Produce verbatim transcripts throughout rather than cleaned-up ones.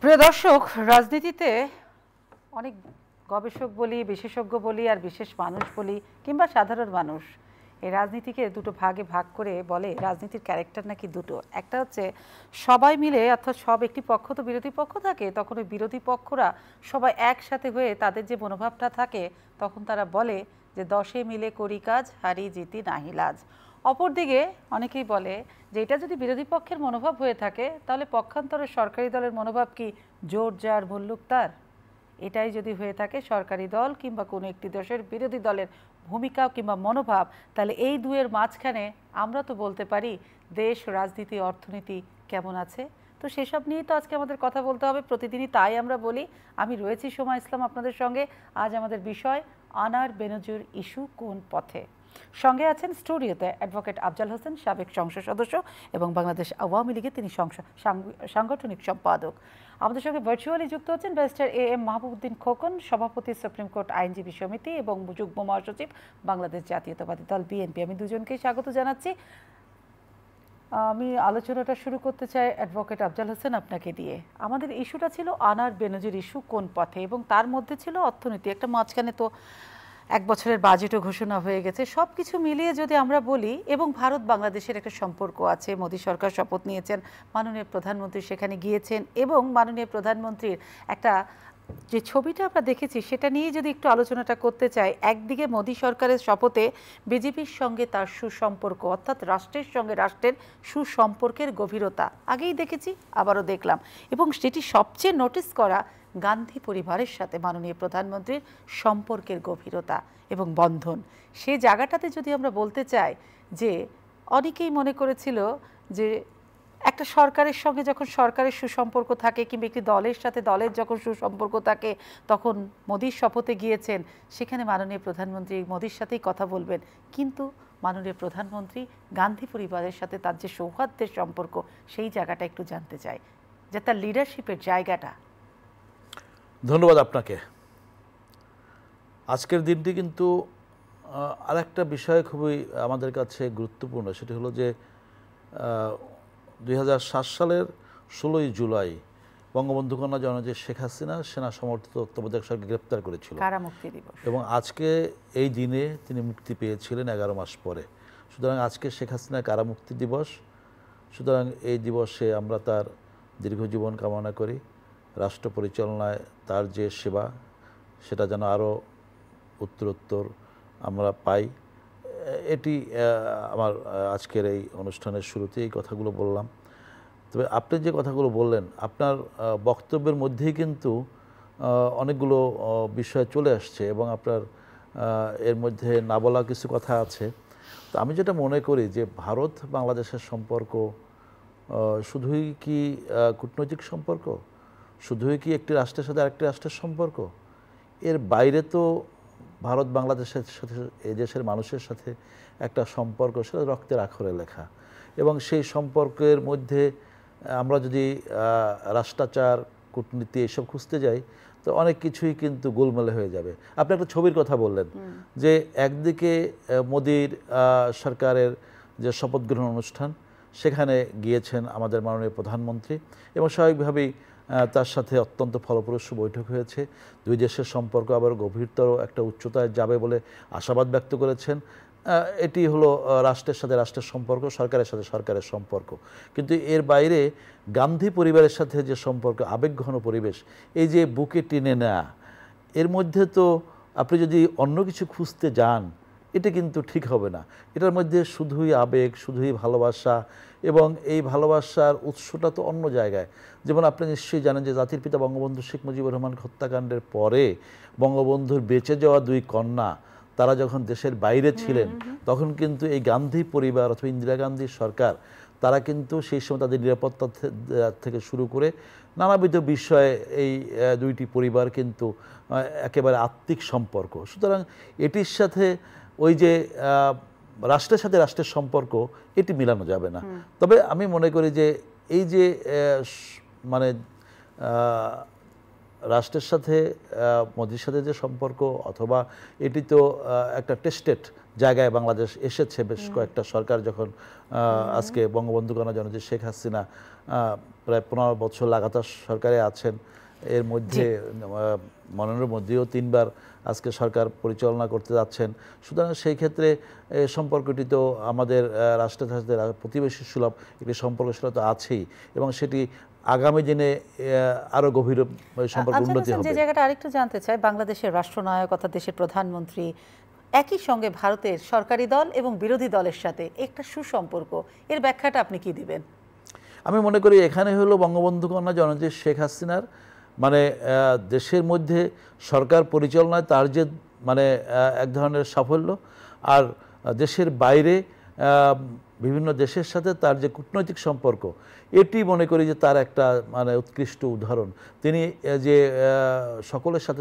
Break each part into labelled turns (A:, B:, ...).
A: প্রিয় দর্শক, রাজনীতিতে অনেক গবেষক বলি, বিশেষজ্ঞ বলি, আর বিশেষ মানুষ বলি কিংবা সাধারণ মানুষ এই রাজনীতিকে দুটো ভাগে ভাগ করে বলে রাজনীতির ক্যারেক্টার নাকি দুটো। একটা হচ্ছে সবাই মিলে, অর্থাৎ সব একটি পক্ষ তো বিরোধী পক্ষ থাকে, তখন ওই বিরোধী পক্ষরা সবাই একসাথে হয়ে তাদের যে মনোভাবটা থাকে তখন তারা বলে যে দশে মিলে করি কাজ, হারি জিতি নাহি লাজ। অপরদিকে অনেকেই বলে যে এটা যদি বিরোধী পক্ষের মনোভাব হয়ে থাকে তাহলে পক্ষান্তরে সরকারি দলের মনোভাব কি জোর যার ভল্লুক তার। এটাই যদি হয়ে থাকে সরকারি দল কিংবা কোনো একটি দেশের বিরোধী দলের ভূমিকা কিংবা মনোভাব, তাহলে এই দুয়ের মাঝখানে আমরা তো বলতে পারি দেশ, রাজনীতি, অর্থনীতি কেমন আছে। তো সেসব নিয়েই তো আজকে আমাদের কথা বলতে হবে, প্রতিদিনই তাই আমরা বলি। আমি রয়েছি সোমা ইসলাম আপনাদের সঙ্গে। আজ আমাদের বিষয় আনার বেনজির ইস্যু কোন পথে। সঙ্গে আছেন স্টুডিওতে অ্যাডভোকেট আফজাল হোসেন, সাবেক সংসদ সদস্য এবং বাংলাদেশ আওয়ামী লীগের তিনি সাংগঠনিক সম্পাদক। আমাদের সঙ্গে ভার্চুয়ালি যুক্ত হচ্ছেন barrister A M Mahbubuddin Khokon, সভাপতি সুপ্রিম কোর্ট আইনজীবী সমিতি এবং যুগ্ম মহাসচিব বাংলাদেশ জাতীয়তাবাদী দল বিএনপি। আমি দুজনকেই স্বাগত জানাচ্ছি। আমি আলোচনাটা শুরু করতে চাই অ্যাডভোকেট আফজাল হোসেন আপনাকে দিয়ে। আমাদের ইস্যুটা ছিল আনার বেনজির ইস্যু কোন পথে, এবং তার মধ্যে ছিল অর্থনীতি। একটা মাঝখানে তো এক বছরের বাজেটও ঘোষণা হয়ে গেছে। সব কিছু মিলিয়ে যদি আমরা বলি, এবং ভারত বাংলাদেশের একটা সম্পর্ক আছে, মোদী সরকার শপথ নিয়েছেন, মাননীয় প্রধানমন্ত্রী সেখানে গিয়েছেন, এবং মাননীয় প্রধানমন্ত্রীর একটা যে ছবিটা আমরা দেখেছি সেটা নিয়ে যদি একটু আলোচনাটা করতে চাই। একদিকে মোদী সরকারের শপথে বিজেপির সঙ্গে তার সুসম্পর্ক, অর্থাৎ রাষ্ট্রের সঙ্গে রাষ্ট্রের সুসম্পর্কের গভীরতা আগেই দেখেছি, আবারও দেখলাম, এবং সেটি সবচেয়ে নোটিস করা গান্ধী পরিবারের সাথে মাননীয় প্রধানমন্ত্রীর সম্পর্কের গভীরতা এবং বন্ধন। সে জায়গাটাতে যদি আমরা বলতে চাই যে অনেকেই মনে করেছিল যে একটা সরকারের সঙ্গে যখন সরকারের সুসম্পর্ক থাকে কিংবা একটি দলের সাথে দলের যখন সুসম্পর্ক থাকে, তখন মোদীর শপথে গিয়েছেন, সেখানে মাননীয় প্রধানমন্ত্রী মোদীর সাথেই কথা বলবেন। কিন্তু মাননীয় প্রধানমন্ত্রী গান্ধী পরিবারের সাথে তার যে সৌহার্দ্যের সম্পর্ক, সেই জায়গাটা একটু জানতে চাই, যে তার লিডারশিপের জায়গাটা।
B: ধন্যবাদ আপনাকে। আজকের দিনটি কিন্তু আরেকটা বিষয় খুবই আমাদের কাছে গুরুত্বপূর্ণ। সেটি হলো যে দুই হাজার সাত সালের ষোলোই জুলাই বঙ্গবন্ধু কন্যা জননেত্রী শেখ হাসিনা সেনা সমর্থিত তত্ত্বাবধায়ক সরকারকে গ্রেপ্তার করেছিল,
A: কারামুক্তি দিবস,
B: এবং আজকে এই দিনে তিনি মুক্তি পেয়েছিলেন এগারো মাস পরে। সুতরাং আজকে শেখ হাসিনার কারামুক্তি দিবস। সুতরাং এই দিবসে আমরা তার দীর্ঘ জীবন কামনা করি। রাষ্ট্র পরিচালনায় তার যে সেবা, সেটা যেন আরও উত্তরোত্তর আমরা পাই। এটি আমার আজকের এই অনুষ্ঠানের শুরুতে এই কথাগুলো বললাম। তবে আপনি যে কথাগুলো বললেন, আপনার বক্তব্যের মধ্যেই কিন্তু অনেকগুলো বিষয় চলে আসছে, এবং আপনার এর মধ্যে না বলা কিছু কথা আছে। তো আমি যেটা মনে করি যে ভারত বাংলাদেশের সম্পর্ক শুধুই কি কূটনৈতিক সম্পর্ক, শুধুই কি একটি রাষ্ট্রের সাথে আরেকটি রাষ্ট্রের সম্পর্ক? এর বাইরে তো ভারত বাংলাদেশের সাথে এই দেশের মানুষের সাথে একটা সম্পর্ক, সেটা রক্তের আখরে লেখা। এবং সেই সম্পর্কের মধ্যে আমরা যদি রাষ্ট্রাচার, কূটনীতি এসব খুঁজতে যাই, তো অনেক কিছুই কিন্তু গোলমেলে হয়ে যাবে। আপনি একটা ছবির কথা বললেন যে একদিকে মোদীর সরকারের যে শপথ গ্রহণ অনুষ্ঠান, সেখানে গিয়েছেন আমাদের মাননীয় প্রধানমন্ত্রী, এবং স্বাভাবিকভাবেই তার সাথে অত্যন্ত ফলপ্রসূ বৈঠক হয়েছে। দুই দেশের সম্পর্ক আবার গভীরতর একটা উচ্চতায় যাবে বলে আশাবাদ ব্যক্ত করেছেন। এটি হলো রাষ্ট্রের সাথে রাষ্ট্রের সম্পর্ক, সরকারের সাথে সরকারের সম্পর্ক। কিন্তু এর বাইরে গান্ধী পরিবারের সাথে যে সম্পর্ক, আবেগঘন পরিবেশ, এই যে বুকে টেনে নেয়া, এর মধ্যে তো আপনি যদি অন্য কিছু খুঁজতে যান, এটা কিন্তু ঠিক হবে না। এটার মধ্যে শুধুই আবেগ, শুধুই ভালোবাসা, এবং এই ভালোবাসার উৎসটা তো অন্য জায়গায়। যেমন আপনি নিশ্চয়ই জানেন যে জাতির পিতা বঙ্গবন্ধু শেখ মুজিবুর রহমান হত্যাকাণ্ডের পরে বঙ্গবন্ধুর বেঁচে যাওয়া দুই কন্যা, তারা যখন দেশের বাইরে ছিলেন, তখন কিন্তু এই গান্ধী পরিবার অথবা ইন্দিরা গান্ধীর সরকার, তারা কিন্তু সেই সময় তাদের নিরাপত্তা থেকে শুরু করে নানাবিধ বিষয়ে এই দুইটি পরিবার কিন্তু একেবারে আত্মিক সম্পর্ক। সুতরাং এটির সাথে ওই যে রাষ্ট্রের সাথে রাষ্ট্রের সম্পর্ক, এটি মিলানো যাবে না। তবে আমি মনে করি যে এই যে মানে রাষ্ট্রের সাথে মোদির সাথে যে সম্পর্ক, অথবা এটি তো একটা টেস্টেড, জায়গায় বাংলাদেশ এসেছে বেশ কয়েকটা সরকার যখন আজকে বঙ্গবন্ধু কন্যা জননেত্রী শেখ হাসিনা প্রায় পনেরো বছর লাগাতার সরকারে আছেন, এর মধ্যে মনোনয়নের মধ্যেও তিনবার আজকে সরকার পরিচালনা করতে যাচ্ছেন। সুতরাং সেই ক্ষেত্রে সম্পর্কটি তো আমাদের রাষ্ট্রের সাথে প্রতিবেশী সুলভ একটি সম্পর্ক সেটা তো আছেই, এবং সেটি আগামী দিনে আরো গভীর সম্পর্ক উন্নতি হবে।
A: যে জায়গাটা আরেকটু জানতে চাই, বাংলাদেশের রাষ্ট্রনায়ক অর্থাৎ দেশের প্রধানমন্ত্রী একই সঙ্গে ভারতের সরকারি দল এবং বিরোধী দলের সাথে একটা সুসম্পর্ক, এর ব্যাখ্যাটা আপনি কি দিবেন?
B: আমি মনে করি এখানে হলো বঙ্গবন্ধু কন্যা জননেত্রী শেখ হাসিনার মানে দেশের মধ্যে সরকার পরিচালনায় তার যে মানে এক ধরনের সাফল্য, আর দেশের বাইরে বিভিন্ন দেশের সাথে তার যে কূটনৈতিক সম্পর্ক, এটি মনে করি যে তার একটা মানে উৎকৃষ্ট উদাহরণ। তিনি যে সকলের সাথে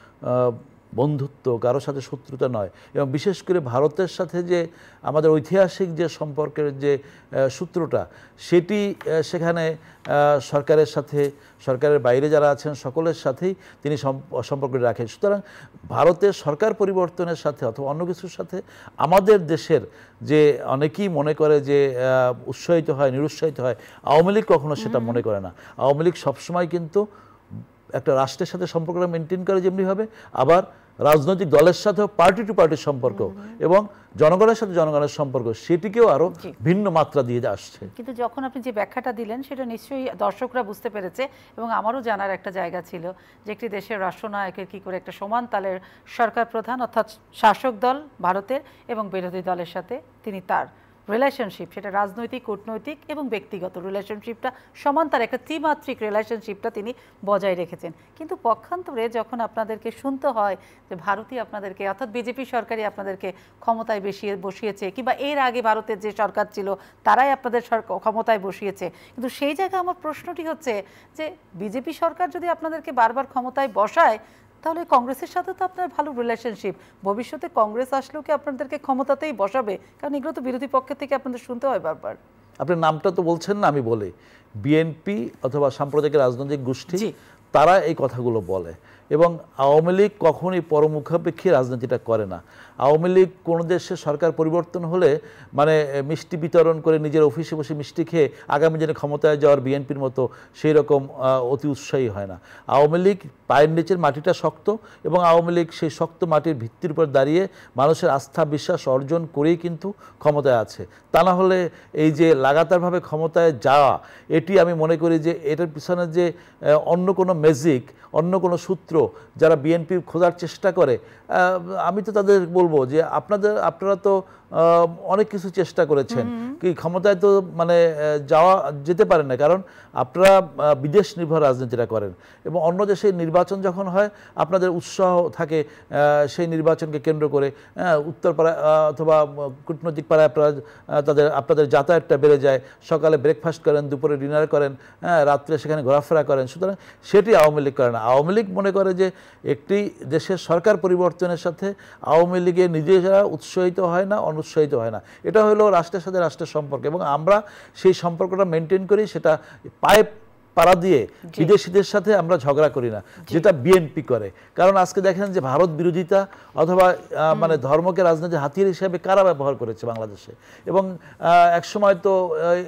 B: বন্ধুত্ব, কারোর সাথে শত্রুতা নয়, এবং বিশেষ করে ভারতের সাথে যে আমাদের ঐতিহাসিক যে সম্পর্কের যে সূত্রটা, সেটি সেখানে সরকারের সাথে, সরকারের বাইরে যারা আছেন সকলের সাথেই তিনি সম্পর্কটি রাখেন। সুতরাং ভারতের সরকার পরিবর্তনের সাথে অথবা অন্য কিছুর সাথে আমাদের দেশের যে অনেকেই মনে করে যে উৎসাহিত হয়, নিরুৎসাহিত হয়, আওয়ামী লীগ কখনো সেটা মনে করে না। আওয়ামী লীগ সবসময় কিন্তু একটা রাষ্ট্রের সাথে সম্পর্কটা মেনটেন করে যেমনিভাবে, আবার রাজনৈতিক দলের সাথেও পার্টি টু পার্টির সম্পর্ক এবং জনগণের সাথে জনগণের সম্পর্ক, সেটিকেও আরো ভিন্ন মাত্রা দিয়ে আসছে।
A: কিন্তু যখন আপনি যে ব্যাখ্যাটা দিলেন সেটা নিশ্চয়ই দর্শকরা বুঝতে পেরেছে, এবং আমারও জানার একটা জায়গা ছিল যে একটি দেশের রাষ্ট্রনায়কের কি করে একটা সমান তালের সরকার প্রধান অর্থাৎ শাসক দল ভারতের এবং বিরোধী দলের সাথে তিনি তার রিলেশনশিপ, সেটা রাজনৈতিক, কূটনৈতিক এবং ব্যক্তিগত রিলেশনশিপটা সমান, তার একটা ত্রিমাত্রিক রিলেশনশিপটা তিনি বজায় রেখেছেন। কিন্তু পক্ষান্তরে যখন আপনাদেরকে শুনতে হয় যে ভারতই আপনাদেরকে অর্থাৎ বিজেপি সরকারই আপনাদেরকে ক্ষমতায় বসিয়ে বসিয়েছে, কিংবা এর আগে ভারতের যে সরকার ছিল তারাই আপনাদের ক্ষমতায় বসিয়েছে, কিন্তু সেই জায়গায় আমার প্রশ্নটি হচ্ছে যে বিজেপি সরকার যদি আপনাদেরকে বারবার ক্ষমতায় বসায়, তাহলে কংগ্রেসের সাথে তো আপনার ভালো রিলেশনশিপ, ভবিষ্যতে কংগ্রেস আসলেও কি আপনাদেরকে ক্ষমতাতেই বসাবে? কারণ এগুলো তো বিরোধী পক্ষের থেকে আপনাদের শুনতে হয় বারবার।
B: আপনার নামটা তো বলছেন না, আমি বলি বিএনপি অথবা সাম্প্রদায়িক রাজনৈতিক গোষ্ঠী, তারা এই কথাগুলো বলে, এবং আওয়ামী লীগ কখনোই পরমুখাপেক্ষী রাজনীতিটা করে না। আওয়ামী লীগ কোনো দেশে সরকার পরিবর্তন হলে মানে মিষ্টি বিতরণ করে নিজের অফিসে বসে মিষ্টি খেয়ে আগামী দিনে ক্ষমতায় যাওয়ার বিএনপির মতো সেই রকম অতি উৎসাহী হয় না। আওয়ামী লীগ পায়ের নিচের মাটিটা শক্ত, এবং আওয়ামী লীগ সেই শক্ত মাটির ভিত্তির উপর দাঁড়িয়ে মানুষের আস্থা বিশ্বাস অর্জন করেই কিন্তু ক্ষমতায় আছে। তা না হলে এই যে লাগাতারভাবে ক্ষমতায় যাওয়া, এটি আমি মনে করি যে এটার পিছনে যে অন্য কোনো ম্যাজিক, অন্য কোনো সূত্র যারা বিএনপি খোঁজার চেষ্টা করে, আমি তো তাদের বলবো যে আপনাদের আপনারা তো অনেক কিছু চেষ্টা করেছেন, কি ক্ষমতায় তো মানে যাওয়া যেতে পারেন না, কারণ আপনারা বিদেশ নির্ভর রাজনীতিটা করেন, এবং অন্য দেশে নির্বাচন যখন হয় আপনাদের উৎসাহ থাকে সেই নির্বাচনকে কেন্দ্র করে, উত্তরপাড়ায় অথবা কূটনৈতিক পাড়ায় আপনারা তাদের আপনাদের যাতায়াতটা বেড়ে যায়, সকালে ব্রেকফাস্ট করেন, দুপুরে ডিনার করেন, হ্যাঁ রাত্রে সেখানে ঘোরাফেরা করেন। সুতরাং সেটি আওয়ামী লীগ করে না। আওয়ামী লীগ মনে করে যে একটি দেশের সরকার পরিবর্তনের সাথে আওয়ামী লীগের নিজেরা উৎসাহিত হয় না, অনুৎসাহিত হয় না। এটা হলো রাষ্ট্রের সাথে রাষ্ট্রের সম্পর্ক, এবং আমরা সেই সম্পর্কটা মেনটেন করি, সেটা পায়ে পাড়া দিয়ে বিদেশিদের সাথে আমরা ঝগড়া করি না, যেটা বিএনপি করে। কারণ আজকে দেখেন যে ভারত বিরোধিতা অথবা মানে ধর্মকে রাজনীতির হাতিয়ার হিসেবে কারা ব্যবহার করেছে বাংলাদেশে, এবং একসময় তো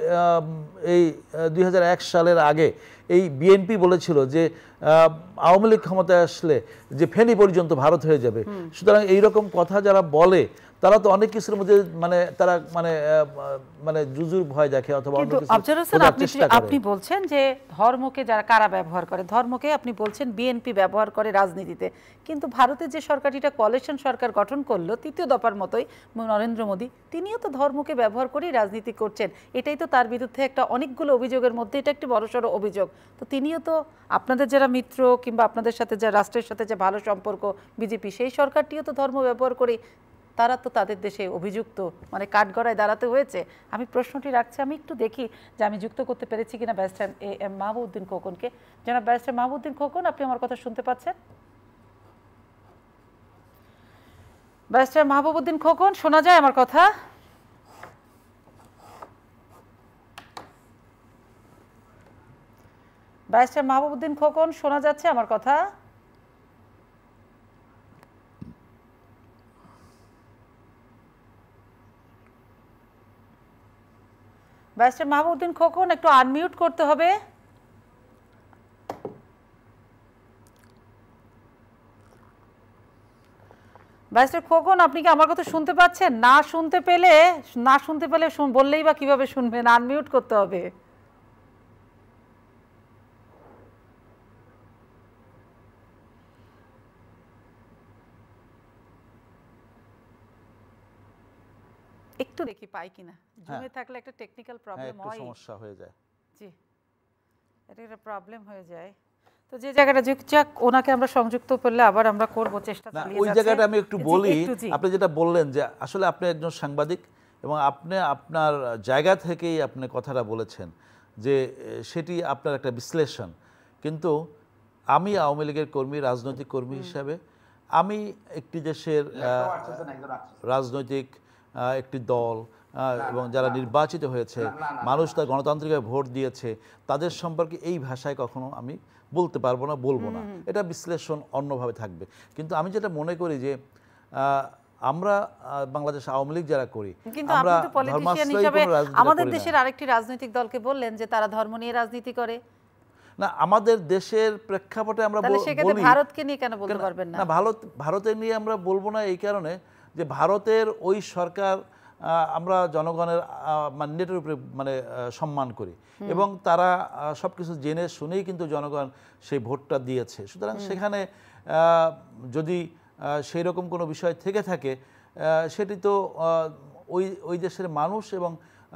B: এই দুই হাজার এক সালের আগে এই বিএনপি বলেছিল যে আওয়ামী লীগ ক্ষমতায় আসলে যে ফেনী পর্যন্ত ভারত হয়ে যাবে। সুতরাং এইরকম কথা যারা বলে তারা তো অনেক কিছুর মধ্যে মানে তারা মানে মানে জুজুর ভয় দেখে অথবা অন্য কিছু।
A: আপনি বলছেন যে ধর্মকে যারা কারা ব্যবহার করে, ধর্মকে আপনি বলছেন বিএনপি ব্যবহার করে রাজনীতিতে, কিন্তু ভারতের যে সরকারটিটা কোয়ালিশন সরকার গঠন করলো তৃতীয় দফার মতোই নরেন্দ্র মোদী, তিনিও তো ধর্মকে ব্যবহার করেই রাজনীতি করছেন। এটাই তো তার বিরুদ্ধে একটা অনেকগুলো অভিযোগের মধ্যে এটা একটি বড়সড় অভিযোগ। তো তিনিও তো আপনাদের যারা মিত্র কিংবা আপনাদের সাথে যে রাষ্ট্রের সাথে যে ভালো সম্পর্ক বিজেপি, সেই সরকারটিও তো ধর্ম ব্যবহার করে, তারা তো তাদের দেশে অভিযুক্ত মানে কাঠগড়ায় দাঁড়াতে হয়েছে। আমি প্রশ্নটি রাখছি, আমি একটু দেখি যে আমি যুক্ত করতে পেরেছি কিনা ব্যারিস্টার এ এম মাহবুবউদ্দিন খোকনকে। জনাব ব্যারিস্টার মাহবুবউদ্দিন খোকন, আপনি আমার কথা শুনতে পাচ্ছেন? ব্যারিস্টার মাহবুবউদ্দিন খোকন, শোনা যায় আমার কথা? ব্যারিস্টার মাহবুবউদ্দিন খোকন, শোনা যাচ্ছে আমার কথা? ব্যারিস্টার মাহবুবউদ্দিন খোকন, একটু আনমিউট করতে হবে। ব্যারিস্টার খোকন, আপনি কি আমার কথা শুনতে পাচ্ছেন? না শুনতে পেলে না শুনতে পেলে বললেই বা কিভাবে শুনবেন? আনমিউট করতে হবে। একটু দেখি পাই কিনা, জুমে থাকলে একটা টেকনিক্যাল প্রবলেম হয়,
B: সমস্যা হয়ে যায়।
A: জি, এটা একটা প্রবলেম হয়ে যায়। তো যে জায়গাটা যাক, ওনাকে আমরা সংযুক্ত করলে আবার আমরা করব, চেষ্টা চালিয়ে যাচ্ছি।
B: ওই জায়গাটা আমি একটু বলি, আপনি যেটা বললেন যে আসলে আপনি একজন সাংবাদিক এবং আপনি আপনার জায়গা থেকেই আপনি কথাটা বলেছেন যে সেটি আপনার একটা বিশ্লেষণ, কিন্তু আমি আওয়ামী লীগের কর্মী, রাজনৈতিক কর্মী হিসাবে আমি একটি দেশের রাজনৈতিক একটি দল এবং যারা নির্বাচিত হয়েছে, মানুষ তার গণতান্ত্রিকভাবে ভোট দিয়েছে, তাদের সম্পর্কে এই ভাষায় কখনো আমি বলতে পারবো না, বলবো না। এটা বিশ্লেষণ অন্যভাবে থাকবে। কিন্তু আমি যেটা মনে করি যে আমরা বাংলাদেশ আওয়ামী লীগ যারা করি,
A: কিন্তু আপনি তো পলিটিশিয়ান হিসেবে আমাদের দেশের আরেকটি রাজনৈতিক দলকে বললেন যে তারা ধর্ম নিয়ে রাজনীতি করে।
B: না, আমাদের দেশের প্রেক্ষাপটে আমরা বলি,
A: ভারতকে নিয়ে কেন বলতে পারবেন না?
B: না, ভারত ভারতের নিয়ে আমরা বলবো না এই কারণে যে ভারতের ওই সরকার আমরা জনগণের ম্যান্ডেটের উপরে মানে সম্মান করি এবং তারা সবকিছু জেনে শুনেই কিন্তু জনগণ সেই ভোটটা দিয়েছে। সুতরাং সেখানে যদি সেই রকম কোনো বিষয় থেকে থাকে, সেটি তো ওই ওই দেশের মানুষ এবং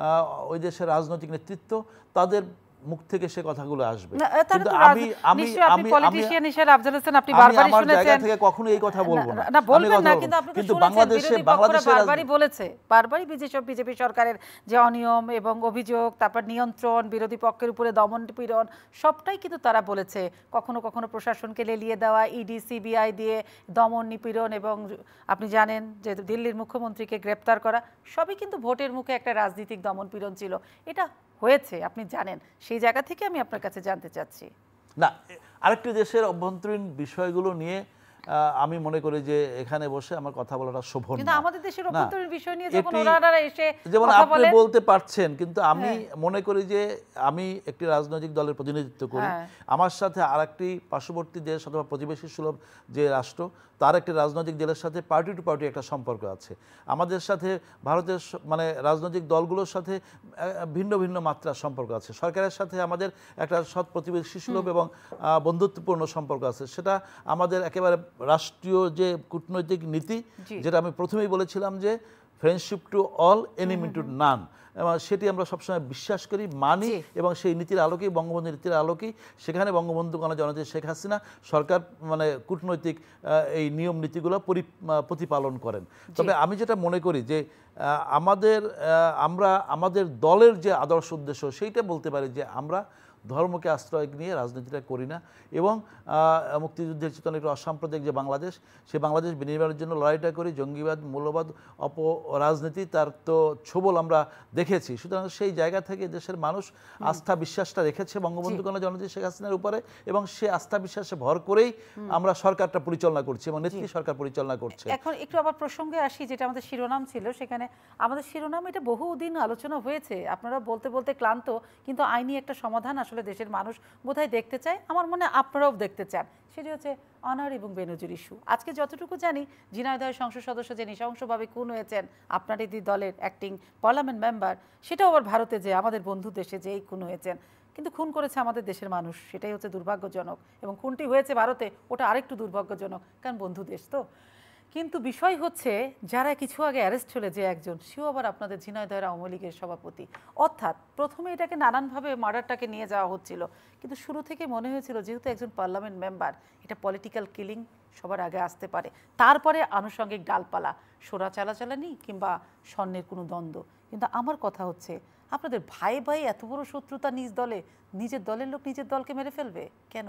B: ওই দেশের রাজনৈতিক নেতৃত্ব, তাদের মুখ থেকে সে কথাগুলো আসবে।
A: কিন্তু আমি আমি আমি পলিটিশিয়ান হিসেবে আফজাল হোসেন, আপনি বারবারই শুনেছেন,
B: আমার জায়গা থেকে কখনো এই কথা বলবো না।
A: না, বলবেন না, কিন্তু আপনি তো বাংলাদেশে বাংলাদেশে বারবারই বলেছে, বারবারই বিজেপি সরকারের যে অনিয়ম এবং অভিযোগ, তারপর নিয়ন্ত্রণ, বিরোধী পক্ষের উপরে দমন পীড়ন, সবটাই কিন্তু তারা বলেছে। কখনো কখনো প্রশাসনকে লেলিয়ে দেওয়া, ইডি সিবিআই দিয়ে দমন নিপীড়ন, এবং আপনি জানেন যে দিল্লির মুখ্যমন্ত্রীকে গ্রেপ্তার করা, সবই কিন্তু ভোটের মুখে একটা রাজনৈতিক দমন পীড়ন ছিল। এটা হয়েছে, আপনি জানেন। সেই জায়গা থেকে আমি আপনার কাছে জানতে চাচ্ছি।
B: না, আরেকটি দেশের অভ্যন্তরীণ বিষয়গুলো নিয়ে আমি মনে করি যে এখানে বসে আমার কথা বলাটা শোভন না।
A: কিন্তু আমাদের দেশের অভ্যন্তরীণ বিষয় নিয়ে যখন ওনারা এসে
B: যেমন আপনি বলতে পারছেন, কিন্তু আমি মনে করি যে আমি একটি রাজনৈতিক দলের প্রতিনিধিত্ব করি, আমার সাথে আরেকটি পার্শ্ববর্তী দেশ অথবা প্রতিবেশী সুলভ যে রাষ্ট্র, তার একটি রাজনৈতিক দলের সাথে পার্টি টু পার্টি একটা সম্পর্ক আছে। আমাদের সাথে ভারতের মানে রাজনৈতিক দলগুলোর সাথে ভিন্ন ভিন্ন মাত্রার সম্পর্ক আছে। সরকারের সাথে আমাদের একটা সৎ প্রতিবেশী সুলভ এবং বন্ধুত্বপূর্ণ সম্পর্ক আছে। সেটা আমাদের একেবারে রাষ্ট্রীয় যে কূটনৈতিক নীতি, যেটা আমি প্রথমেই বলেছিলাম যে friendship to all, enemy to none, এবং সেটি আমরা সবসময় বিশ্বাস করি, মানি, এবং সেই নীতির আলোকেই, বঙ্গবন্ধু নীতির আলোকেই সেখানে বঙ্গবন্ধু জননেত্রী শেখ হাসিনা সরকার মানে কূটনৈতিক এই নিয়ম নীতিগুলো প্রতিপালন করেন। তবে আমি যেটা মনে করি যে আমাদের আমরা আমাদের দলের যে আদর্শ উদ্দেশ্য, সেইটা বলতে পারি যে আমরা ধর্মকে আশ্রয় নিয়ে রাজনীতিটা করি না, এবং মুক্তিযুদ্ধের চেতনা একটু অসাম্প্রদায়িক যে বাংলাদেশ, সেই বাংলাদেশ বিনির্মাণের জন্য লড়াইটা করি। জঙ্গিবাদ, মূল্যবাদ, অপরাজনীতি, তার তো ছোবল আমরা দেখেছি। সুতরাং সেই জায়গা থেকে দেশের মানুষ আস্থা বিশ্বাসটা রেখেছে বঙ্গবন্ধু কন্যা জননেত্রী শেখ হাসিনার উপরে, এবং সে আস্থা বিশ্বাসে ভর করেই আমরা সরকারটা পরিচালনা করছি এবং নেত্রী সরকার পরিচালনা করছে।
A: এখন একটু আবার প্রসঙ্গে আসি, যেটা আমাদের শিরোনাম ছিল, সেখানে আমাদের শিরোনাম এটা বহুদিন আলোচনা হয়েছে, আপনারা বলতে বলতে ক্লান্ত, কিন্তু আইনি একটা সমাধান আসলে দেশের মানুষ বোধহয় দেখতে চায়, আমার মনে হয় আপনারাও দেখতে চান। সেটি হচ্ছে অনার এবং বেনজির ইস্যু। আজকে যতটুকু জানি, ঝিনাইদহের সংসদ সদস্য যে নৃশংসভাবে খুন হয়েছেন, আপনারই দলের অ্যাক্টিং পার্লামেন্ট মেম্বার, সেটাও আবার ভারতে যে আমাদের বন্ধু দেশে যেই খুন হয়েছেন, কিন্তু খুন করেছে আমাদের দেশের মানুষ, সেটাই হচ্ছে দুর্ভাগ্যজনক। এবং খুনটি হয়েছে ভারতে, ওটা আরেকটু দুর্ভাগ্যজনক, কারণ বন্ধু দেশ তো। কিন্তু বিষয় হচ্ছে, যারা কিছু আগে অ্যারেস্ট হলে যে একজন, সেও আবার আপনাদের ঝিনাইদহের আওয়ামী লীগের সভাপতি। অর্থাৎ প্রথমে এটাকে নানানভাবে মার্ডারটাকে নিয়ে যাওয়া হচ্ছিল, কিন্তু শুরু থেকে মনে হয়েছিল যেহেতু একজন পার্লামেন্ট মেম্বার, এটা পলিটিক্যাল কিলিং সবার আগে আসতে পারে, তারপরে আনুষঙ্গিক ডালপালা, সোরা চালাচালানি কিংবা স্বর্ণের কোনো দ্বন্দ্ব। কিন্তু আমার কথা হচ্ছে, আপনাদের ভাই ভাই এত বড় শত্রুতা নিজ দলে, নিজের দলের লোক নিজের দলকে মেরে ফেলবে কেন?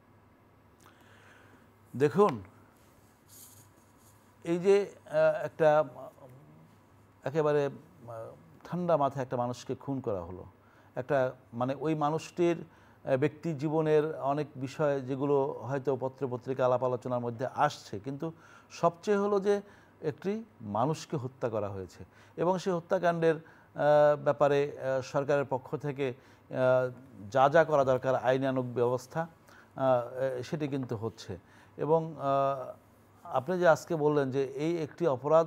B: দেখুন, এই যে একটা একেবারে ঠান্ডা মাথায় একটা মানুষকে খুন করা হলো, একটা মানে ওই মানুষটির ব্যক্তি জীবনের অনেক বিষয় যেগুলো হয়তো পত্র পত্রিকা আলাপ আলোচনার মধ্যে আসছে, কিন্তু সবচেয়ে হলো যে একটি মানুষকে হত্যা করা হয়েছে, এবং সেই হত্যাকাণ্ডের ব্যাপারে সরকারের পক্ষ থেকে যা যা করা দরকার আইনানুগ ব্যবস্থা সেটি কিন্তু হচ্ছে। এবং আপনি যে আজকে বললেন যে এই একটি অপরাধ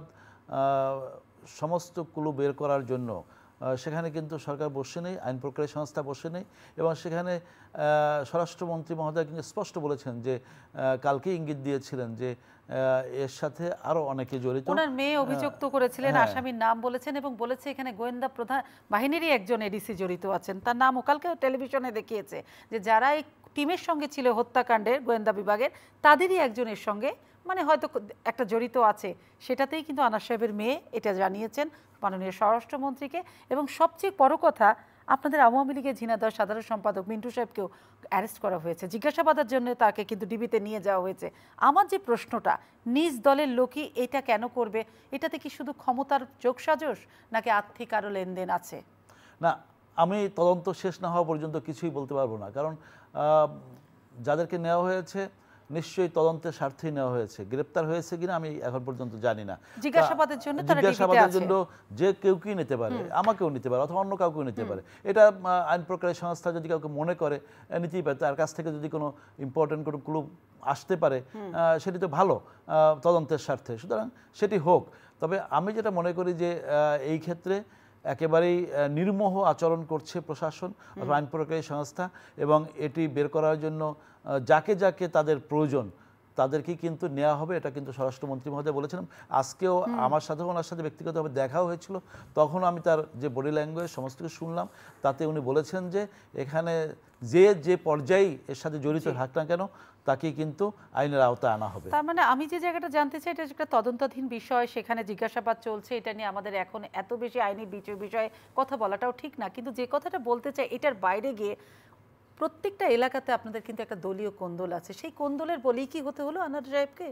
B: সমস্ত ক্লু বের করার জন্য সেখানে কিন্তু সরকার বসে নেই, আইন প্রক্রিয়া সংস্থা বসে নেই, এবং সেখানে স্বরাষ্ট্রমন্ত্রী মহোদয় কিন্তু স্পষ্ট বলেছেন যে কালকে ইঙ্গিত দিয়েছিলেন যে এর সাথে আরো অনেকে জড়িত।
A: ওনার মেয়ে অভিযোগ তো করেছিলেন, আসামির নাম বলেছেন এবং বলেছে এখানে গোয়েন্দা প্রধান বাহিনীরই একজন এডিসি জড়িত আছেন, তার নামও কালকে টেলিভিশনে দেখিয়েছে যে যারা এই টিমের সঙ্গে ছিল হত্যাকাণ্ডের গোয়েন্দা বিভাগের তাদেরই একজনের সঙ্গে মানে হয়তো একটা জড়িত আছে। সেটাতেই কিন্তু আনাস সাহেবের মেয়ে এটা জানিয়েছেন মাননীয় স্বরাষ্ট্রমন্ত্রীকে। এবং সবচেয়ে বড় কথা, আপনাদের আওয়ামী লীগের ঝিনাইদহ সাধারণ সম্পাদক মিন্টু সাহেবকেও অ্যারেস্ট করা হয়েছে, জিজ্ঞাসাবাদের জন্য তাকে কিন্তু ডিবিতে নিয়ে যাওয়া হয়েছে। আমার যে প্রশ্নটা, নিজ দলের লোকই এটা কেন করবে? এটাতে কি শুধু ক্ষমতার যোগসাজশ নাকি আর্থিক আরও লেনদেন আছে?
B: না, আমি তদন্ত শেষ না হওয়া পর্যন্ত কিছুই বলতে পারবো না, কারণ যাদেরকে নেওয়া হয়েছে নিশ্চয়ই তদন্তের স্বার্থেই নেওয়া হয়েছে। গ্রেপ্তার হয়েছে কিনা আমি এখন পর্যন্ত জানি না।
A: জিজ্ঞাসাবাদের জন্য
B: জিজ্ঞাসাবাদের জন্য যে কেউ কি নিতে পারে, আমাকেও নিতে পারে অথবা অন্য কাউকেও নিতে পারে। এটা আইন প্রক্রিয়া সংস্থা যদি কাউকে মনে করে নিতেই পারে, তার কাছ থেকে যদি কোনো ইম্পর্টেন্ট কোনো ক্লু আসতে পারে সেটি তো ভালো তদন্তের স্বার্থে, সুতরাং সেটি হোক। তবে আমি যেটা মনে করি যে এই ক্ষেত্রে একেবারেই নির্মোহ আচরণ করছে প্রশাসন অথবা আইন প্রক্রিয়া সংস্থা, এবং এটি বের করার জন্য যাকে যাকে তাদের প্রয়োজন তাদেরকেই কিন্তু নেওয়া হবে, এটা কিন্তু স্বরাষ্ট্রমন্ত্রী মহোদয় বলেছিলাম। আজকেও আমার সাথে ওনার সাথে ব্যক্তিগতভাবে দেখাও হয়েছিল, তখন আমি তার যে বডি ল্যাঙ্গুয়েজ সমস্ত কিছু শুনলাম, তাতে উনি বলেছেন যে এখানে যে যে পর্যায়ে এর সাথে জড়িত থাক না কেন তাকে কিন্তু আইনের আওতায় আনা হবে।
A: তার মানে আমি যে জায়গাটা জানতে চাই, এটা একটা তদন্তাধীন বিষয়, সেখানে জিজ্ঞাসাবাদ চলছে, এটা নিয়ে আমাদের এখন এত বেশি আইনি বিষয়ে কথা বলাটাও ঠিক না। কিন্তু যে কথাটা বলতে চাই, এটার বাইরে গিয়ে প্রত্যেকটা এলাকাতে আপনাদের কিন্তু একটা দলীয় কোন্দল আছে, সেই কোন্দলের বলেই কি হতে হলো আনাস সাহেবকে?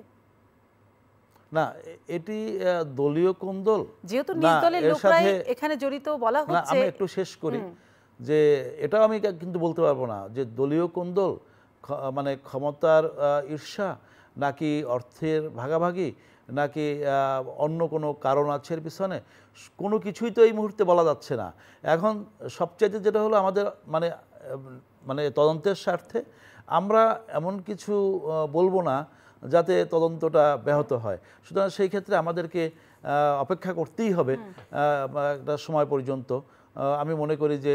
B: না, এটি দলীয় কোন্দল
A: যেহেতু নিজ দলের লোকরাই এখানে জড়িত বলা হচ্ছে।
B: আমি একটু শেষ করি যে এটাও আমি কিন্তু বলতে পারবো না যে দলীয় কোন্দল মানে ক্ষমতার ঈর্ষা নাকি অর্থের ভাগাভাগি নাকি অন্য কোনো কারণ আছে এর পিছনে, কোনো কিছুই তো এই মুহূর্তে বলা যাচ্ছে না। এখন সবচাইতে যেটা হলো আমাদের মানে মানে তদন্তের স্বার্থে আমরা এমন কিছু বলবো না যাতে তদন্তটা ব্যাহত হয়, সুতরাং সেই ক্ষেত্রে আমাদেরকে অপেক্ষা করতেই হবে একটা সময় পর্যন্ত। আমি মনে করি যে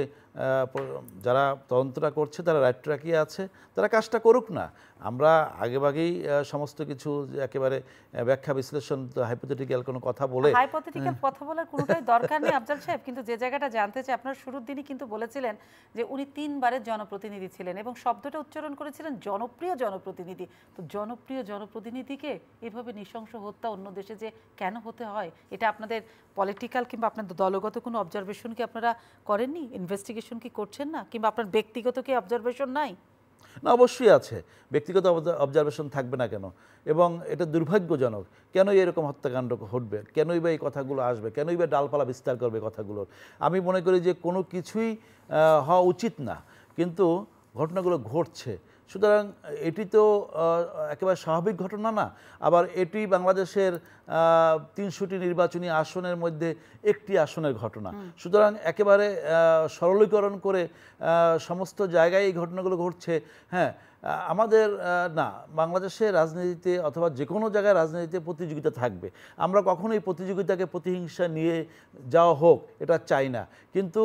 B: যারা তদন্তটা করছে তারা রাইট ট্র্যাকে আছে, তারা কাজটা করুক না। আমরা আগেভাগেই সমস্ত কিছু একেবারে ব্যাখ্যা বিশ্লেষণ হাইপোথেটিক্যাল কোনো কথা বলে
A: হাইপোথেটিক্যাল কথা বলার কোনোটাই দরকার নেই আফজাল সাহেব। কিন্তু যে জায়গাটা জানতে চাই, আপনার শুরুর দিনই কিন্তু বলেছিলেন যে উনি তিনবারের জনপ্রতিনিধি ছিলেন এবং শব্দটা উচ্চারণ করেছিলেন জনপ্রিয় জনপ্রতিনিধি। তো জনপ্রিয় জনপ্রতিনিধিকে এভাবে নৃশংস হত্যা অন্য দেশে যে কেন হতে হয়, এটা আপনাদের পলিটিক্যাল কিংবা আপনাদের দলগত কোনো অবজারভেশন কি আপনারা করেননি? ইনভেস্টিগেশন কি করছেন না? কিংবা আপনার ব্যক্তিগত কি অবজারভেশন নাই?
B: না, অবশ্যই আছে, ব্যক্তিগত অবজারভেশন থাকবে না কেন? এবং এটা দুর্ভাগ্যজনক, কেনই এরকম হত্যাকাণ্ড ঘটবে, কেনই বা এই কথাগুলো আসবে, কেনই বা ডালপালা বিস্তার করবে কথাগুলোর। আমি মনে করি যে কোনো কিছুই হওয়া উচিত না, কিন্তু ঘটনাগুলো ঘটছে, সুতরাং এটি তো একেবারে স্বাভাবিক ঘটনা না। আবার এটি বাংলাদেশের তিনশোটি নির্বাচনী আসনের মধ্যে একটি আসনের ঘটনা, সুতরাং একেবারে সরলীকরণ করে সমস্ত জায়গায় এই ঘটনাগুলো ঘটছে। হ্যাঁ, আমাদের না, বাংলাদেশের রাজনীতিতে অথবা যে কোনো জায়গায় রাজনীতিতে প্রতিযোগিতা থাকবে, আমরা কখনোই প্রতিযোগিতাকে প্রতিহিংসা নিয়ে যাওয়া হোক এটা চাই না, কিন্তু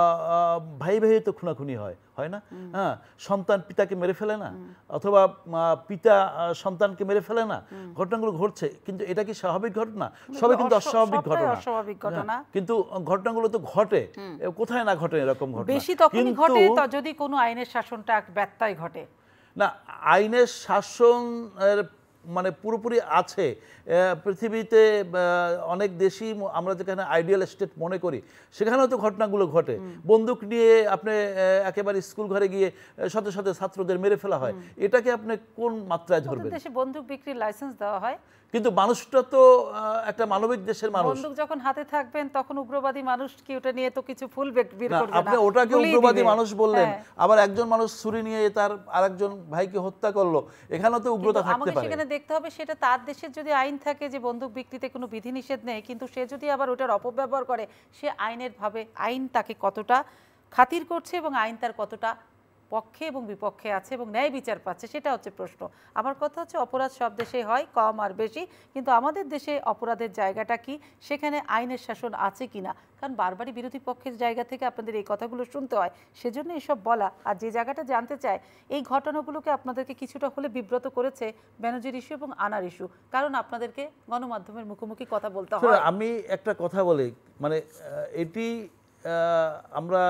B: ভাই ভাই তো খুনাখুনি হয় হয় না? হ্যাঁ, সন্তান পিতাকে মেরে ফেলে না, অথবা পিতা সন্তানকে মেরে ফেলে না, ঘটনাগুলো ঘটছে। কিন্তু এটা কি স্বাভাবিক ঘটনা? সবই কিন্তু অস্বাভাবিক ঘটনা, কিন্তু ঘটনাগুলো তো ঘটে, কোথায় না ঘটে এরকম ঘটনা?
A: বেশি তখনই ঘটে যদি কোনো আইনের শাসনটা ব্যত্যয় ঘটে।
B: না, আইনের শাসন মানে পুরোপুরি আছে পৃথিবীতে, অনেক দেশই আমরা যেখানে আইডিয়াল স্টেট মনে করি সেখানেও তো ঘটনাগুলো ঘটে। বন্দুক নিয়ে আপনি একেবারে স্কুল ঘরে গিয়ে শত শত ছাত্রদের মেরে ফেলা হয়, এটাকে আপনি কোন মাত্রায় ধরবেন?
A: দেশে বন্দুক বিক্রির লাইসেন্স দেওয়া হয়,
B: কিন্তু মানুষটা তো একটা মানবিক দেশের মানুষ।
A: বন্দুক যখন হাতে থাকবেন তখন উগ্রবাদী মানুষ কি ওটা নিয়ে তো কিছু ফুল বের করবে না।
B: আপনি ওটাকে উগ্রবাদী মানুষ বললেন, আবার একজন মানুষ ছুরি নিয়ে তার আরেকজন ভাইকে হত্যা করলো, এখানেও তো উগ্রতা থাকতে পারে।
A: সেখানে দেখতে হবে সেটা তার দেশের যদি আইন থাকে যে বন্দুক বিক্রিতে কোনো বিধিনিষেধ নেই, কিন্তু সে যদি আবার ওটার অপব্যবহার করে, সে আইনের ভাবে আইন তাকে কতটা খাতির করছে এবং আইন তার কতটা পক্ষে এবং বিপক্ষে আছে এবং ন্যায় বিচার পাচ্ছে, সেটা হচ্ছে প্রশ্ন। আমার কথা হচ্ছে অপরাধ সব দেশে হয়, কম আর বেশি, কিন্তু আমাদের দেশে অপরাধের জায়গাটা কি, সেখানে আইনের শাসন আছে কিনা। কারণ বারবারই বিরোধী পক্ষের জায়গা থেকে আপনাদের এই কথাগুলো শুনতে হয়, সেজন্য এসব বলা। আর যে জায়গাটা জানতে চায়, এই ঘটনাগুলোকে আপনাদেরকে কিছুটা হলে বিব্রত করেছে বেনজির ইস্যু এবং আনার ইস্যু, কারণ আপনাদেরকে গণমাধ্যমের মুখোমুখি কথা বলতে হয়।
B: আমি একটা কথা বলি, মানে এটি আমরা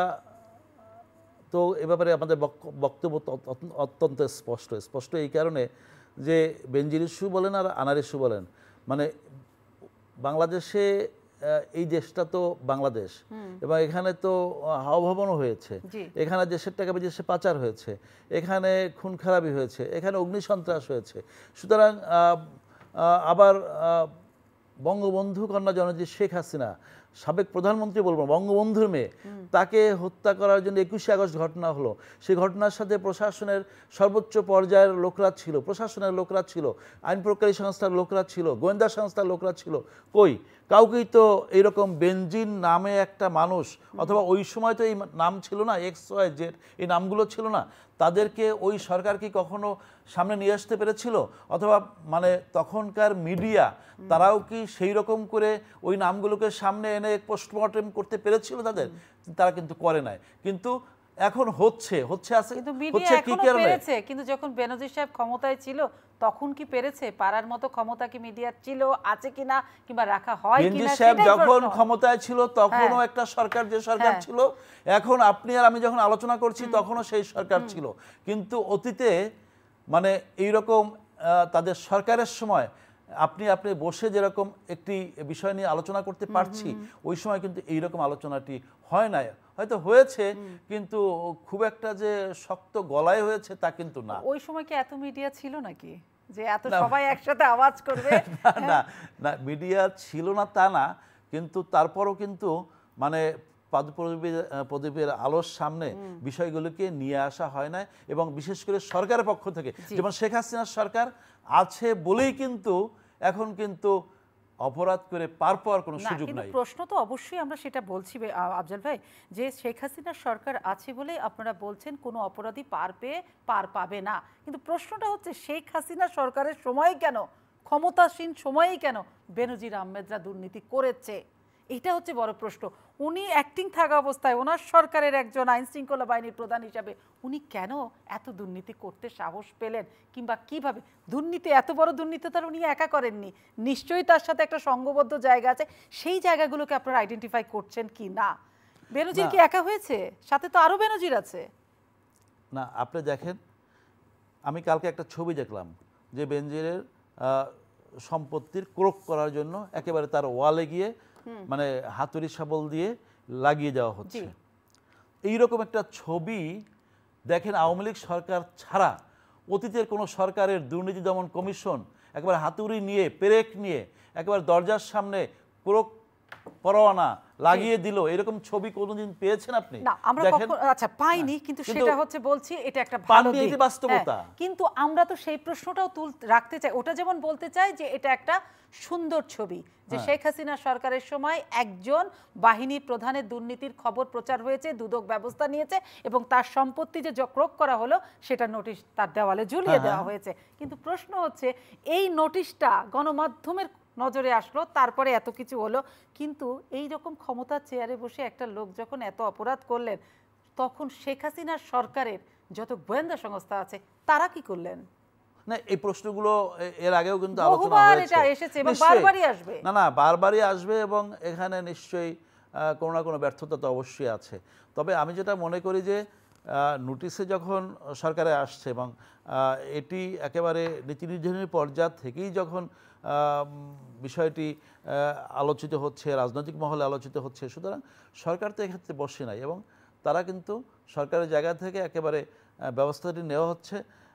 B: তো এ ব্যাপারে আমাদের বক্তব্য অত্যন্ত স্পষ্ট স্পষ্ট এই কারণে যে বেনজির ইস্যু বলেন আর আনার ইস্যু বলেন, মানে বাংলাদেশে এই দেশটা তো বাংলাদেশ এবং এখানে তো হাওয়াভাবনও হয়েছে, এখানে দেশের টাকা বিদেশে পাচার হয়েছে, এখানে খুন খারাপি হয়েছে, এখানে অগ্নিসন্ত্রাস হয়েছে। সুতরাং আবার বঙ্গবন্ধু কন্যা জননেত্রী শেখ হাসিনা, সাবেক প্রধানমন্ত্রী বলবো, বঙ্গবন্ধুর মেয়ে, তাকে হত্যা করার জন্য একুশে আগস্ট ঘটনা হলো। সেই ঘটনার সাথে প্রশাসনের সর্বোচ্চ পর্যায়ের লোকরা ছিল, প্রশাসনের লোকরা ছিল, আইন প্রকারী সংস্থার লোকরা ছিল, গোয়েন্দা সংস্থার লোকরা ছিল। কই কাউকেই তো এইরকম বেনজির নামে একটা মানুষ, অথবা ওই সময় তো এই নাম ছিল না, এক্স ওয়াই জেড, এই নামগুলো ছিল না, তাদেরকে ওই সরকার কি কখনো সামনে নিয়ে আসতে পেরেছিল? অথবা মানে তখনকার মিডিয়া তারাও কি সেই রকম করে ওই নামগুলোকে সামনে এনে পোস্টমর্টেম করতে পেরেছিল তাদের? তারা কিন্তু করে নাই। কিন্তু এখন হচ্ছে হচ্ছে আছে,
A: কিন্তু মিডিয়া এখনো পেরেছে। কিন্তু যখন বেনজির সাহেব ক্ষমতায় ছিল তখন কি পেরেছে? পারার মতো ক্ষমতা কি মিডিয়ার ছিল, আছে কিনা, কিংবা রাখা হয় কিনা?
B: বেনজির সাহেব যখন ক্ষমতায় ছিল তখনও একটা সরকার, যে সরকার ছিল, এখন আপনি আর আমি যখন আলোচনা করছি তখনও সেই সরকার ছিল। কিন্তু অতীতে মানে এইরকম তাদের সরকারের সময় আপনি আপনি বসে যেরকম একটি বিষয় নিয়ে আলোচনা করতে পারছি, ওই সময় কিন্তু এইরকম আলোচনাটি হয় না। হয়তো হয়েছে কিন্তু খুব একটা যে শক্ত গলায় হয়েছে তা কিন্তু না।
A: ওই সময় কি এত মিডিয়া ছিল নাকি যে এত সবাই একসাথে আওয়াজ করবে?
B: না না, মিডিয়া ছিল না তা না, কিন্তু তারপরও কিন্তু মানে প্রদীপের আলোর সামনে বিষয়গুলোকে নিয়ে আসা হয় না। এবং বিশেষ করে সরকারের পক্ষ থেকে, যেমন শেখ হাসিনার সরকার আছে বলেই কিন্তু এখন কিন্তু অপরাধ করে পার পাওয়ার কোনো সুযোগ নাই।
A: প্রশ্ন তো অবশ্যই আমরা সেটা বলছি আফজাল ভাই, যে শেখ হাসিনার সরকার আছে বলে আপনারা বলছেন কোনো অপরাধী পার পেয়ে পার পাবে না, কিন্তু প্রশ্নটা হচ্ছে শেখ হাসিনা সরকারের সময় কেন, ক্ষমতাসীন সময়েই কেন বেনজির আহমেদরা দুর্নীতি করেছে? এটা হচ্ছে বড় প্রশ্ন। উনি অ্যাক্টিং থাকা অবস্থায় ওনার সরকারের একজন আইন শৃঙ্খলা বাহিনীর প্রধান হিসাবে উনি কেন এত দুর্নীতি করতে সাহস পেলেন, কিংবা কিভাবে? দুর্নীতি, এত বড় দুর্নীতি তার উনি একা করেননি, নিশ্চয়ই তার সাথে একটা সংঘবদ্ধ জায়গা আছে। সেই জায়গাগুলোকে আপনারা আইডেন্টিফাই করছেন কি না? বেনজির কি একা হয়েছে? সাথে তো আরো বেনজির আছে
B: না। আপনি দেখেন, আমি কালকে একটা ছবি দেখলাম যে বেনজিরের সম্পত্তির ক্রোক করার জন্য একেবারে তার ওয়ালে গিয়ে মানে হাতুড়ি শাবল দিয়ে লাগিয়ে দেওয়া হচ্ছে। এইরকম একটা ছবি দেখেন আওয়ামী লীগ সরকার ছাড়া অতীতের কোনো সরকারের দুর্নীতি দমন কমিশন একবার হাতুড়ি নিয়ে, পেরেক নিয়ে একেবারে দরজার সামনে ক্রোক পরোয়ানা লাগিয়ে দিল, এরকম ছবি কোনোদিন পেয়েছেন আপনি?
A: না, আমরা কখনো আচ্ছা পাইনি, কিন্তু সেটা হচ্ছে বলছি এটা একটা ভালো দিক,
B: বাস্তবতা।
A: কিন্তু আমরা তো সেই প্রশ্নটাও তুল রাখতে চাই। ওটা যেমন বলতে চাই যে এটা একটা সুন্দর ছবি, যে শেখ হাসিনা সরকারের সময় একজন বাহিনীর প্রধানের দুর্নীতির খবর প্রচার হয়েছে, দুদক ব্যবস্থা নিয়েছে এবং তার সম্পত্তি যে ক্রোক করা হলো সেটা নোটিশ তার দেওয়ালে ঝুলিয়ে দেওয়া হয়েছে। কিন্তু প্রশ্ন হচ্ছে এই নোটিশটা গণমাধ্যমের নজরে আসলো, তারপরে এত কিছু হলো, কিন্তু এই রকম ক্ষমতার চেয়ারে বসে একটা লোক যখন এত অপরাধ করলেন, তখন শেখ হাসিনার সরকারের যত গোয়েন্দা সংস্থা আছে তারা কি করলেন?
B: না, এই প্রশ্নগুলো এর আগেও কিন্তু আলোচনা হয়েছে
A: এবং বারবারই আসবে।
B: না না, বারবারই আসবে এবং এখানে নিশ্চয়ই কোনো না কোনো ব্যর্থতা তো অবশ্যই আছে। তবে আমি যেটা মনে করি যে নোটিশে যখন সরকারে আসছে এবং এটি একেবারে নীতি নির্ধারণী পর্যায় থেকেই যখন বিষয়টি আলোচিত হচ্ছে, রাজনৈতিক মহলে আলোচিত হচ্ছে, সুতরাং সরকার তো এক্ষেত্রে বসে নাই এবং তারা কিন্তু সরকারের জায়গা থেকে একেবারে ব্যবস্থাটি নেওয়া হচ্ছে।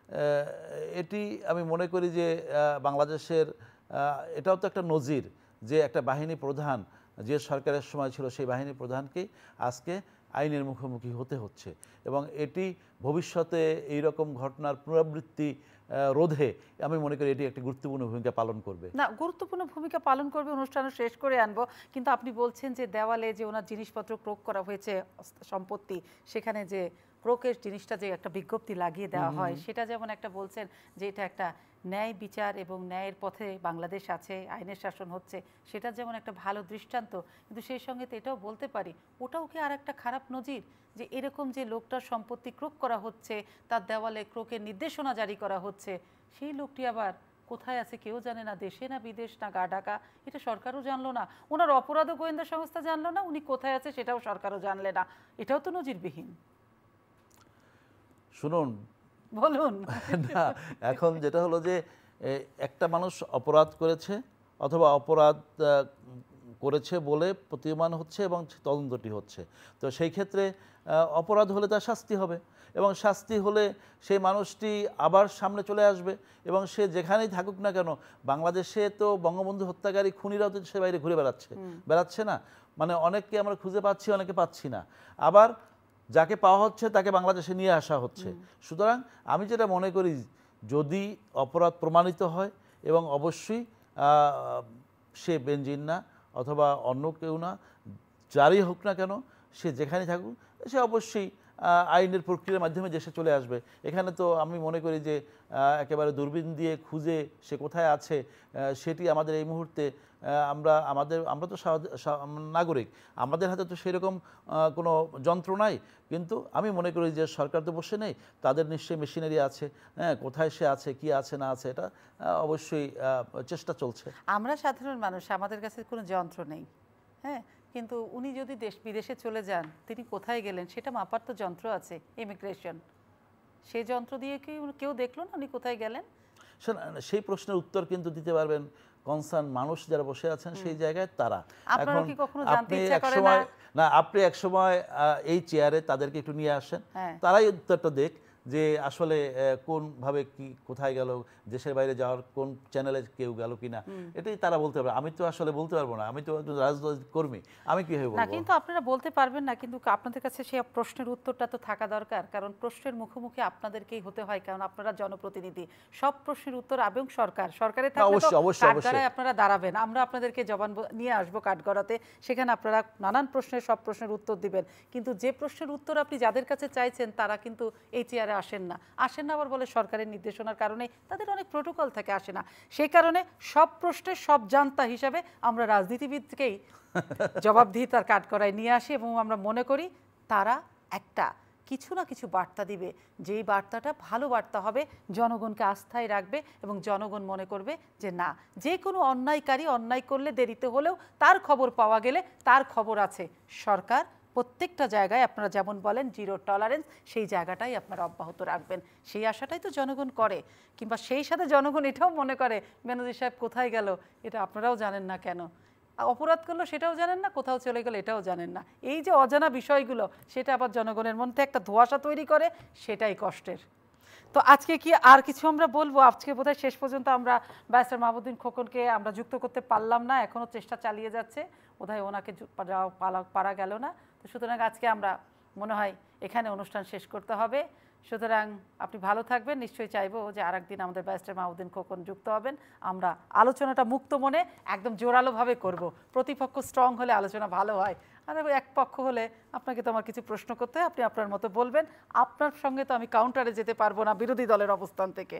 B: এটি আমি মনে করি যে বাংলাদেশের এটাও তো একটা নজির যে একটা বাহিনী প্রধান যে সরকারের সময় ছিল সেই বাহিনী প্রধানকেই আজকে আইনের মুখোমুখি হতে হচ্ছে এবং এটি ভবিষ্যতে এই রকম ঘটনার পুনরাবৃত্তি রোধে আমি মনে করি এটি একটি গুরুত্বপূর্ণ ভূমিকা পালন করবে।
A: না, গুরুত্বপূর্ণ ভূমিকা পালন করবে, অনুষ্ঠানও শেষ করে আনবো। কিন্তু আপনি বলছেন যে দেওয়ালে যে ওনার জিনিসপত্র ক্রোক করা হয়েছে, সম্পত্তি, সেখানে যে ক্রোকের জিনিসটা যে একটা বিজ্ঞপ্তি লাগিয়ে দেওয়া হয়, সেটা যেমন একটা বলছেন যে এটা একটা ন্যায় বিচার এবং ন্যায়ের পথে বাংলাদেশ আছে, আইনের শাসন হচ্ছে, সেটা যেমন একটা ভালো দৃষ্টান্ত, কিন্তু সেই সঙ্গে তো এটাও বলতে পারি ওটাও কি আর একটা খারাপ নজির, যে এরকম যে লোকটার সম্পত্তি ক্রোক করা হচ্ছে, তার দেওয়ালে ক্রোকের নির্দেশনা জারি করা হচ্ছে, সেই লোকটি আবার কোথায় আছে কেউ জানে না, দেশে না বিদেশ না গা ঢাকা, এটা সরকারও জানলো না, ওনার অপরাধ ও গোয়েন্দা সংস্থা জানলো না, উনি কোথায় আছে সেটাও সরকারও জানলে না, এটাও তো নজিরবিহীন।
B: শুনুন,
A: বলুন
B: না, এখন যেটা হলো যে একটা মানুষ অপরাধ করেছে অথবা অপরাধ করেছে বলে প্রতীয়মান হচ্ছে এবং তদন্তটি হচ্ছে, তো সেই ক্ষেত্রে অপরাধ হলে তার শাস্তি হবে এবং শাস্তি হলে সেই মানুষটি আবার সামনে চলে আসবে এবং সে যেখানেই থাকুক না কেন, বাংলাদেশে তো বঙ্গবন্ধু হত্যাকারী খুনিরাও তো সে বাইরে ঘুরে বেড়াচ্ছে বেড়াচ্ছে না, মানে অনেককে আমরা খুঁজে পাচ্ছি, অনেকে পাচ্ছি না, আবার যাকে পাওয়া হচ্ছে তাকে বাংলাদেশে নিয়ে আসা হচ্ছে। সুতরাং আমি যেটা মনে করি, যদি অপরাধ প্রমাণিত হয় এবং অবশ্যই সে বেনজির না অথবা অন্য কেউ না, যারই হোক না কেন, সে যেখানে থাকুক, সে অবশ্যই আইনের প্রক্রিয়ার মাধ্যমে দেশে চলে আসবে। এখানে তো আমি মনে করি যে একেবারে দূরবীন দিয়ে খুঁজে সে কোথায় আছে সেটি আমাদের এই মুহূর্তে আমরা আমাদের আমরা তো নাগরিক, আমাদের হাতে তো সেরকম কোনো যন্ত্র নাই, কিন্তু আমি মনে করি যে সরকার তো বসে নেই, তাদের নিশ্চয়ই মেশিনারি আছে, হ্যাঁ, কোথায় সে আছে, কি আছে না আছে, এটা অবশ্যই চেষ্টা চলছে।
A: আমরা সাধারণ মানুষ, আমাদের কাছে কোনো যন্ত্র নেই, হ্যাঁ, কিন্তু উনি যদি দেশ বিদেশে চলে যান, তিনি কোথায় গেলেন সেটা মাপার তো যন্ত্র আছে, ইমিগ্রেশন, সেই যন্ত্র দিয়ে কি কেউ দেখলো না উনি কোথায় গেলেন?
B: সেই প্রশ্নের উত্তর কিন্তু দিতে পারবেন কনসার্ন মানুষ যারা বসে আছেন সেই জায়গায়, তারা।
A: এখন আপনি
B: একসময় না, আপনি একসময় এই চেয়ারে তাদেরকে একটু নিয়ে আসেন, তারাই উত্তরটা দেখ যে আসলে কোনভাবে কি কোথায় গেল, দেশের বাইরে যাওয়ার কোন চ্যানেলে কেউ গেল কিনা, এটাই তারা বলতে পারবে। আমি তো আসলে বলতে পারবো না, আমি তো রাজনৈতিক কর্মী, আমি কিভাবে বলবো?
A: না, কিন্তু আপনারা বলতে পারবেন না, কিন্তু আপনাদের কাছে সেই প্রশ্নের উত্তরটা তো থাকা দরকার, কারণ প্রশ্নের মুখোমুখি আপনাদেরকেই হতে হয়, কারণ আপনারা জনপ্রতিনিধি। সব প্রশ্নের উত্তর এবং সরকার সরকারের থাকলে তো কাঠগড়ায় আপনারা দাঁড়াবেন, আমরা আপনাদেরকে জবান নিয়ে আসবো কাঠগড়াতে, সেখানে আপনারা নানান প্রশ্নের সব প্রশ্নের উত্তর দিবেন, কিন্তু যে প্রশ্নের উত্তর আপনি যাদের কাছে চাইছেন তারা কিন্তু এই চেয়ারে আসেন না আসেন না আবার বলে সরকারের নির্দেশনার কারণে তাদের অনেক প্রোটোকল থাকে, আসে না। সেই কারণে সব প্রশ্নের সব জানতা হিসাবে আমরা রাজনীতিবিদকেই জবাবদিহিতার কাঠগড়ায় নিয়ে আসি এবং আমরা মনে করি তারা একটা কিছু না কিছু বার্তা দিবে, যেই বার্তাটা ভালো বার্তা হবে, জনগণকে আস্থায় রাখবে এবং জনগণ মনে করবে যে না, যে কোনো অন্যায়কারী অন্যায় করলে দেরিতে হলেও তার খবর পাওয়া গেলে তার খবর আছে। সরকার প্রত্যেকটা জায়গায় আপনারা যেমন বলেন জিরো টলারেন্স, সেই জায়গাটাই আপনারা অব্যাহত রাখবেন, সেই আশাটাই তো জনগণ করে। কিংবা সেই সাথে জনগণ এটাও মনে করে বেনজির সাহেব কোথায় গেল এটা আপনারাও জানেন না, কেন অপরাধ করলো সেটাও জানেন না, কোথাও চলে গেল এটাও জানেন না। এই যে অজানা বিষয়গুলো, সেটা আবার জনগণের মধ্যে একটা ধোঁয়াশা তৈরি করে, সেটাই কষ্টের। তো আজকে কি আর কিছু আমরা বলবো? আজকে বোধহয় শেষ পর্যন্ত আমরা ব্যারিস্টার মাহবুবউদ্দিন খোকনকে আমরা যুক্ত করতে পারলাম না, এখনও চেষ্টা চালিয়ে যাচ্ছে, বোধহয় ওনাকে পারা গেল না। তো সুতরাং আজকে আমরা মনে হয় এখানে অনুষ্ঠান শেষ করতে হবে। সুতরাং আপনি ভালো থাকবেন, নিশ্চয়ই চাইবো যে আর একদিন আমাদের ব্যারিস্টার মাহবুবউদ্দিন খোকন যুক্ত হবেন, আমরা আলোচনাটা মুক্ত মনে একদম জোরালোভাবে করব। প্রতিপক্ষ স্ট্রং হলে আলোচনা ভালো হয়, আর এক পক্ষ হলে আপনাকে তো আমার কিছু প্রশ্ন করতে হয়, আপনি আপনার মতো বলবেন, আপনার সঙ্গে তো আমি কাউন্টারে যেতে পারবো না বিরোধী দলের অবস্থান থেকে।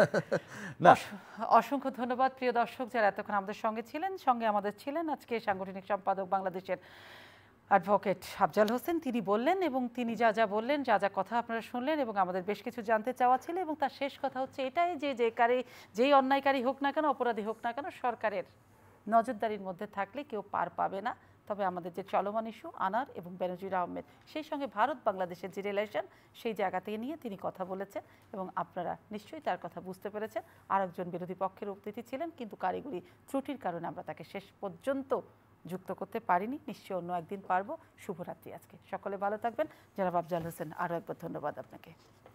A: অসংখ্য ধন্যবাদ প্রিয় দর্শক যারা এতক্ষণ আমাদের সঙ্গে ছিলেন। সঙ্গে আমাদের ছিলেন আজকে সাংগঠনিক সম্পাদক বাংলাদেশের অ্যাডভোকেট আফজাল হোসেন, তিনি বললেন এবং তিনি যা যা বললেন, যা যা কথা আপনারা শুনলেন এবং আমাদের বেশ কিছু জানতে চাওয়া ছিল, এবং তার শেষ কথা হচ্ছে এটাই যে যে কারে যেই অন্যায়কারী হোক না কেন, অপরাধী হোক না কেন, সরকারের নজরদারির মধ্যে থাকলে কেউ পার পাবে না। তবে আমাদের যে চলমান ইস্যু আনার এবং বেনজির আহমেদ, সেই সঙ্গে ভারত বাংলাদেশের যে রিলেশন, সেই জায়গা থেকে নিয়ে তিনি কথা বলেছেন এবং আপনারা নিশ্চয়ই তার কথা বুঝতে পেরেছেন। আরেকজন বিরোধী পক্ষের অতিথি ছিলেন, কিন্তু কারিগরি ত্রুটির কারণে আমরা তাকে শেষ পর্যন্ত যুক্ত করতে পারিনি, নিশ্চয়ই অন্য একদিন পারবো। শুভরাত্রি আজকে, সকলে ভালো থাকবেন। জনাব আফজাল হোসেন, আরও একবার ধন্যবাদ আপনাকে।